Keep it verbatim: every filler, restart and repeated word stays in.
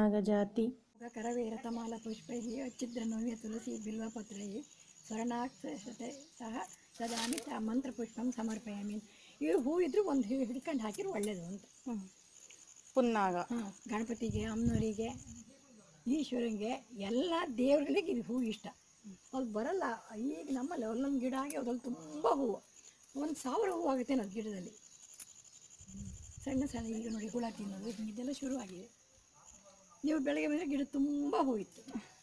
ನಾಗಜಾತಿ ಕರವೇರತಮಾಲ ಪುಷ್ಪೈ ಅಚ್ಚಿದ್ರನವ್ಯ ತುಳಸಿ ಬಿಲ್ವಪತ್ರೈ ಸ್ವರ್ಣಾಕ್ಷತೆ ಸಹ ಸದಾಮಿ ತ ಮಂತ್ರ ಪುಷ್ಪಂ ಸಮರ್ಪಯಾಮಿ. ಇವು ಹೂ ಇದ್ರೂ ಒಂದು ಹಿಡ್ಕೊಂಡು ಹಾಕಿದ್ರೆ ಒಳ್ಳೇದು ಅಂತ. ಪುನ್ನಾಗ ಹಾಂ, ಗಣಪತಿಗೆ, ಅಮ್ಮನವರಿಗೆ, ಈಶ್ವರಂಗೆ ಎಲ್ಲ ದೇವರುಗಳಿಗೆ ಇದು ಹೂ ಇಷ್ಟ. ಅದು ಬರಲ್ಲ. ಈಗ ನಮ್ಮಲ್ಲಿ ಒಂದೊಂದು ಗಿಡ ಆಗಿ ಅದ್ರಲ್ಲಿ ತುಂಬ ಹೂವು, ಒಂದು ಸಾವಿರ ಹೂವು ಆಗುತ್ತೆ ಅದು ಗಿಡದಲ್ಲಿ. ಸಣ್ಣ ಸಣ್ಣ ಈಗ ನೋಡಿ ಹುಳ ತಿನ್ನೋದು ಇದೆಲ್ಲ ಶುರುವಾಗಿದೆ. ನೀವು ಬೆಳಗ್ಗೆ ಬಂದರೆ ಗಿಡ ತುಂಬ ಹೂ ಇತ್ತು.